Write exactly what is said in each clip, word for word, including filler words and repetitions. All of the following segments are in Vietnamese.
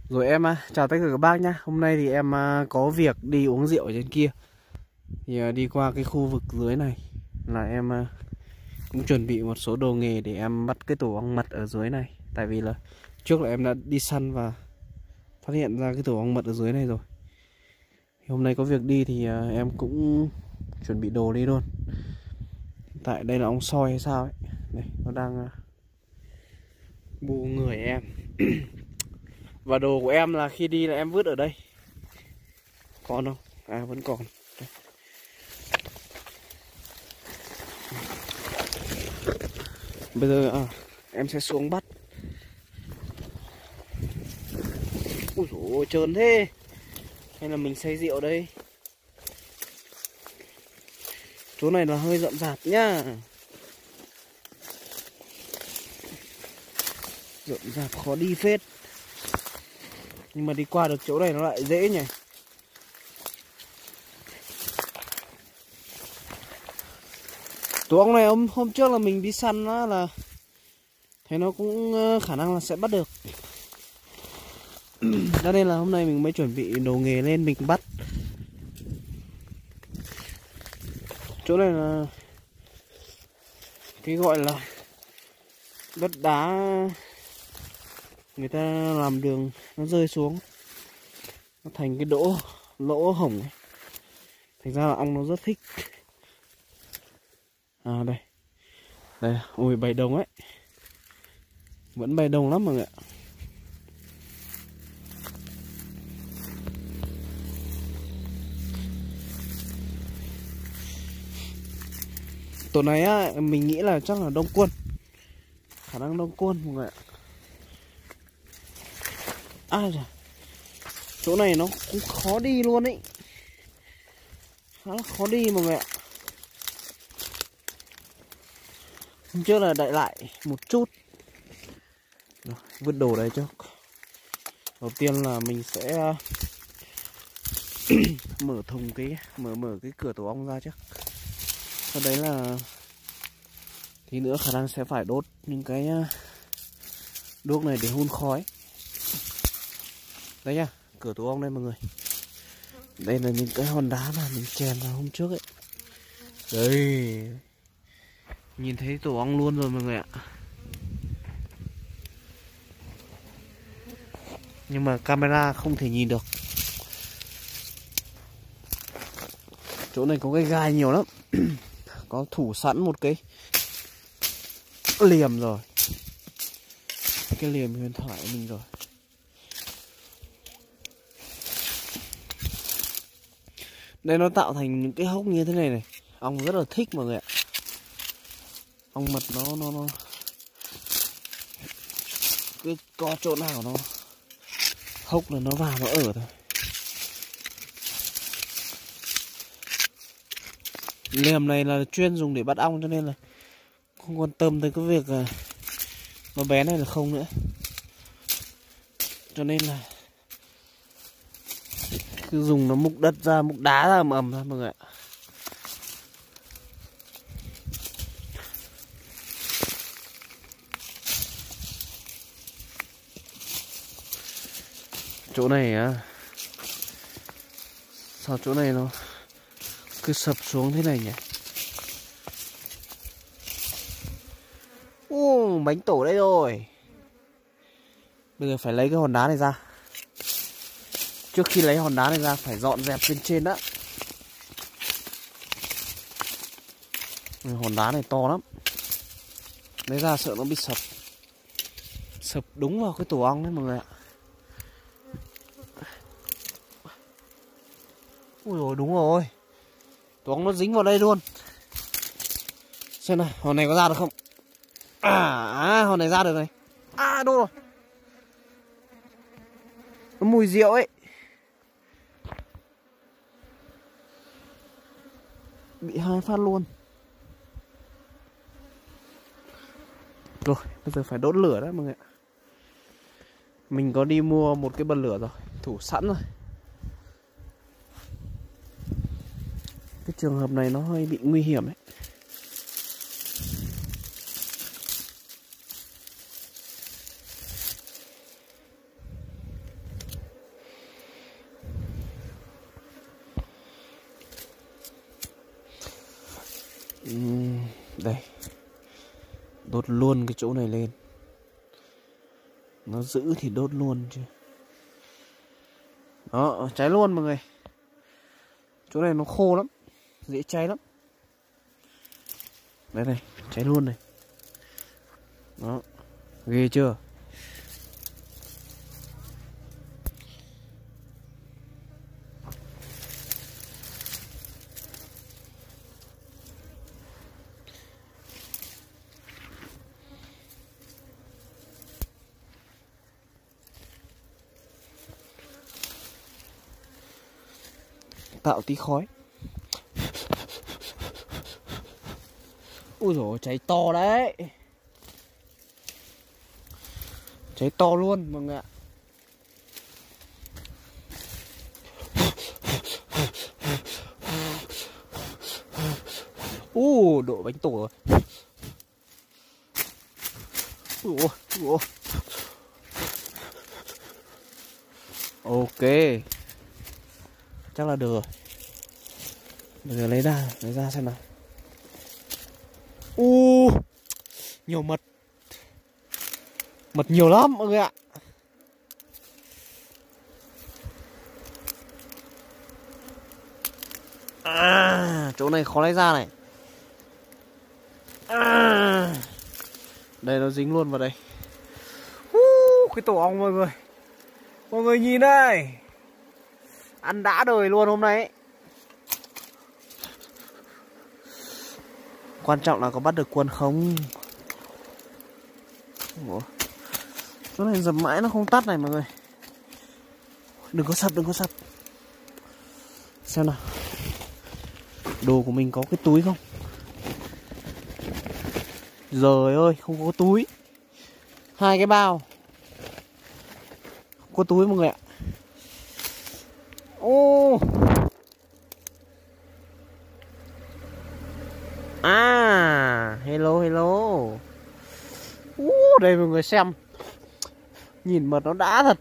Rồi em à, chào tất cả các bác nhá. Hôm nay thì em à, có việc đi uống rượu ở trên kia. Thì à, đi qua cái khu vực dưới này là em à, cũng chuẩn bị một số đồ nghề để em bắt cái tổ ong mật ở dưới này. Tại vì là trước là em đã đi săn và phát hiện ra cái tổ ong mật ở dưới này rồi. Thì hôm nay có việc đi thì à, em cũng chuẩn bị đồ đi luôn. Tại đây là ong soi hay sao ấy. Đây, nó đang à, bu người em. Và đồ của em là khi đi là em vứt ở đây. Còn không? À vẫn còn. Đây. Bây giờ à, em sẽ xuống bắt. Ui dồi ôi, trơn thế. Hay là mình xay rượu đây. Chỗ này là hơi rậm rạp nhá. Rậm rạp khó đi phết. Nhưng mà đi qua được chỗ này nó lại dễ nhỉ. Tổ ong này hôm, hôm trước là mình đi săn á, là thấy nó cũng khả năng là sẽ bắt được. Cho nên là hôm nay mình mới chuẩn bị đồ nghề lên mình bắt. Chỗ này là cái gọi là đất đá, người ta làm đường nó rơi xuống, nó thành cái đỗ lỗ hổng ấy. Thành ra là ong nó rất thích. À đây, đây, ui bầy đồng ấy, vẫn bầy đồng lắm mọi người ạ. Tổ này á, mình nghĩ là chắc là đông quân, khả năng đông quân mọi người ạ. À dạ, chỗ này nó cũng khó đi luôn ấy, khá là khó đi mọi người ạ. Hôm trước là đậy lại một chút. Rồi, vứt đồ đây trước. Đầu tiên là mình sẽ mở thùng cái mở mở cái cửa tổ ong ra trước. Sau đấy là tí nữa khả năng sẽ phải đốt những cái đuốc này để hun khói. Đấy nhá, cửa tổ ong đây mọi người. Đây là những cái hòn đá mà mình chèn vào hôm trước ấy. Đây, nhìn thấy tổ ong luôn rồi mọi người ạ. Nhưng mà camera không thể nhìn được. Chỗ này có cái gai nhiều lắm. Có thủ sẵn một cái liềm rồi. Cái liềm huyền thoại của mình rồi. Đây nó tạo thành những cái hốc như thế này này. Ong rất là thích mọi người ạ. Ong mật nó nó nó cứ có chỗ nào nó hốc là nó vào nó ở thôi. Liềm này là chuyên dùng để bắt ong, cho nên là không quan tâm tới cái việc là nó bé này là không nữa. Cho nên là cứ dùng nó múc đất ra, múc đá ra ầm ầm thôi mọi người ạ. Chỗ này á, sao chỗ này nó cứ sập xuống thế này nhỉ? Ô, bánh tổ đây rồi. Bây giờ phải lấy cái hòn đá này ra. Trước khi lấy hòn đá này ra phải dọn dẹp bên trên đã. Hòn đá này to lắm. Lấy ra sợ nó bị sập. Sập đúng vào cái tổ ong đấy mọi người ạ. Ui dồi, đúng rồi. Tổ ong nó dính vào đây luôn. Xem nào, hòn này có ra được không? À, à hòn này ra được này. À, đâu rồi? Nó mùi rượu ấy. Bị hai phát luôn. Rồi, bây giờ phải đốt lửa đấy mọi người ạ. Mình có đi mua một cái bật lửa rồi, thủ sẵn rồi. Cái trường hợp này nó hơi bị nguy hiểm ấy. uhm, đây, đốt luôn cái chỗ này lên. Nó giữ thì đốt luôn chứ. Đó, cháy luôn mọi người. Chỗ này nó khô lắm, dễ cháy lắm. Đây này, cháy luôn này. Đó, ghê chưa? Tạo tí khói. Ui dồi, cháy to đấy. Cháy to luôn mọi người ạ. Ui, độ bánh tổ rồi. Ui, ui. Ok, chắc là được rồi. Bây giờ lấy ra, lấy ra xem nào. U, nhiều mật. Mật nhiều lắm mọi người ạ. À, chỗ này khó lấy ra này. À, đây nó dính luôn vào đây. Uh, cái tổ ong mọi người. Mọi người nhìn đây. Ăn đã đời luôn hôm nay ấy. Quan trọng là có bắt được quân không. Ủa, chỗ này dập mãi nó không tắt này mọi người. Đừng có sập, đừng có sập. Xem nào, đồ của mình có cái túi không? Giời ơi, không có túi. Hai cái bao, không có túi mọi người ạ. Ô, à, hello hello. Uh, đây mọi người xem. Nhìn mật nó đã thật.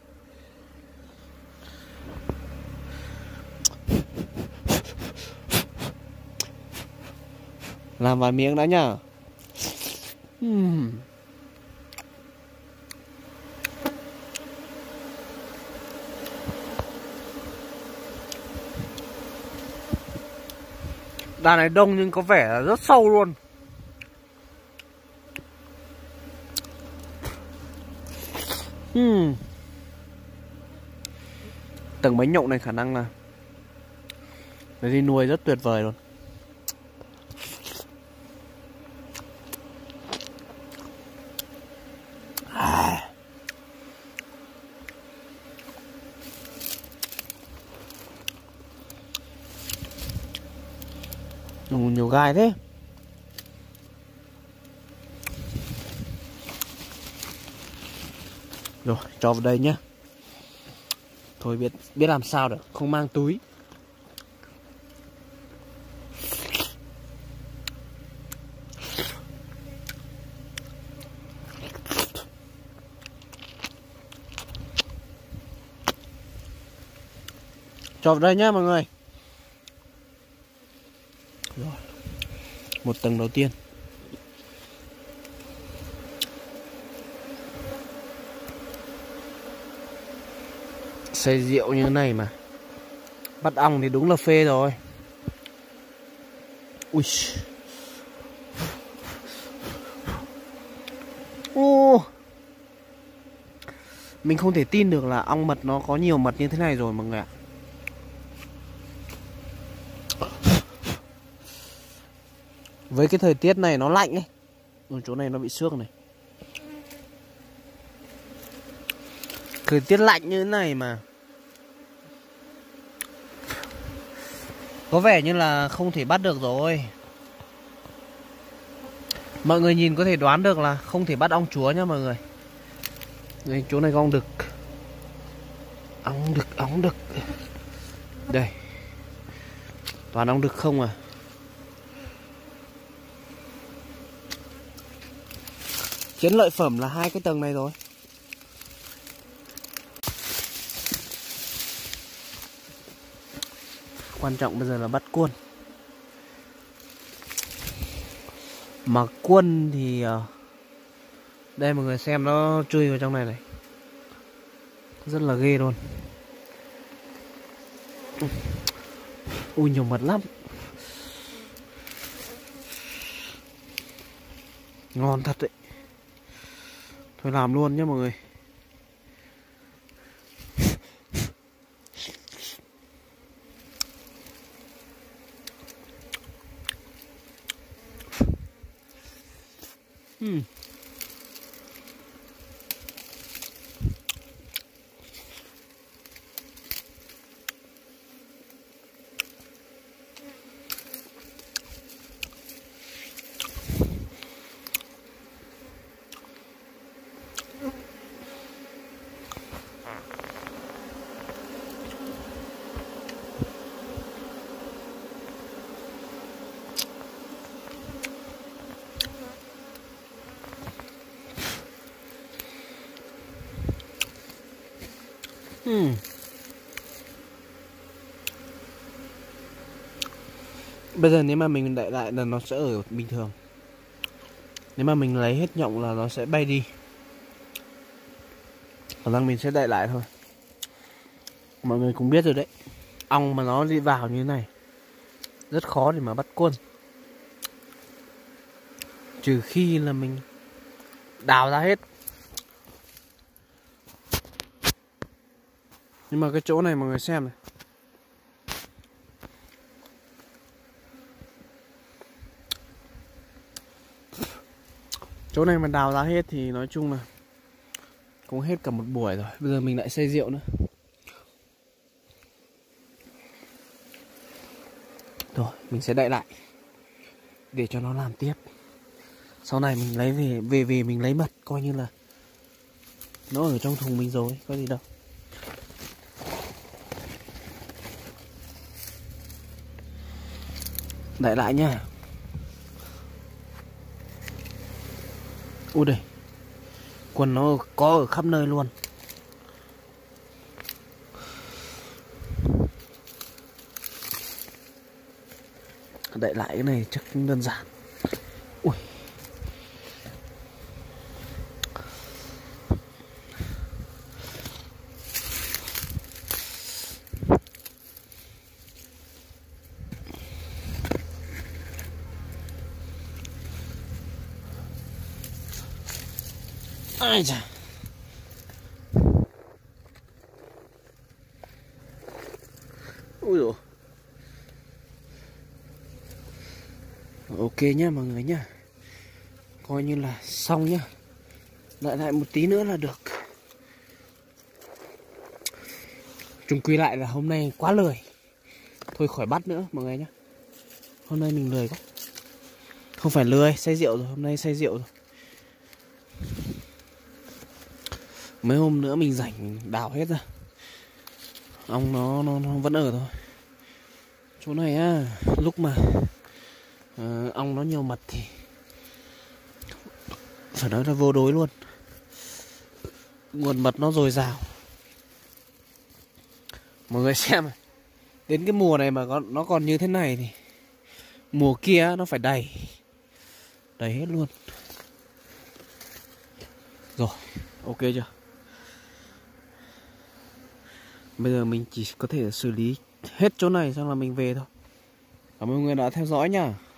Làm vài miếng đã nhá. uhm. Đàn này đông nhưng có vẻ là rất sâu luôn. uhm. Tầng bánh nhộng này khả năng là để đi nuôi rất tuyệt vời luôn. À. Nhiều, nhiều gai thế. Rồi, cho vào đây nhá. Thôi biết biết làm sao được, không mang túi. Cho vào đây nhá mọi người. Rồi, một tầng đầu tiên. Xay rượu như thế này mà bắt ong thì đúng là phê rồi. Ui, ô, mình không thể tin được là ong mật nó có nhiều mật như thế này rồi mọi người ạ. Với cái thời tiết này nó lạnh ấy. Ừ, chỗ này nó bị xước này. Thời tiết lạnh như thế này mà có vẻ như là không thể bắt được rồi. Mọi người nhìn có thể đoán được là không thể bắt ong chúa nhá mọi người. Đây, chỗ này có ong đực. Ong đực, ong đực. Đây, toàn ong đực không à. Chiến lợi phẩm là hai cái tầng này rồi. Quan trọng bây giờ là bắt cuôn. Mà quân thì uh, đây mọi người xem nó chui vào trong này này, rất là ghê luôn. Ui nhiều mật lắm, ngon thật đấy. Thôi làm luôn nhé mọi người. Hmm. Hmm. Bây giờ nếu mà mình đậy lại là nó sẽ ở bình thường. Nếu mà mình lấy hết nhộng là nó sẽ bay đi. Khả năng mình sẽ đậy lại thôi. Mọi người cũng biết rồi đấy, ong mà nó đi vào như thế này rất khó để mà bắt quân, trừ khi là mình đào ra hết. Nhưng mà cái chỗ này mọi người xem này, chỗ này mà đào ra hết thì nói chung là cũng hết cả một buổi rồi. Bây giờ mình lại xay rượu nữa. Rồi mình sẽ đậy lại để cho nó làm tiếp. Sau này mình lấy về về về mình lấy mật, coi như là nó ở trong thùng mình rồi, có gì đâu. Đậy lại nha. Ui đây, quần nó có ở khắp nơi luôn. Đậy lại cái này chắc cũng đơn giản. Ui. Ai chà. Ui dồi. Ok nhá mọi người nhá, coi như là xong nhá. Đợi lại một tí nữa là được. Chung quy lại là hôm nay quá lười, thôi khỏi bắt nữa mọi người nhá. Hôm nay mình lười quá. Không phải lười, say rượu rồi, hôm nay say rượu rồi. Mấy hôm nữa mình rảnh đào hết ra. Ong nó, nó, nó vẫn ở thôi. Chỗ này á, lúc mà uh, ong nó nhiều mật thì phải nói là vô đối luôn. Nguồn mật nó dồi dào. Mọi người xem, đến cái mùa này mà nó còn như thế này thì mùa kia nó phải đầy đầy hết luôn. Rồi, ok chưa? Bây giờ mình chỉ có thể xử lý hết chỗ này xong là mình về thôi. Cảm ơn mọi người đã theo dõi nha.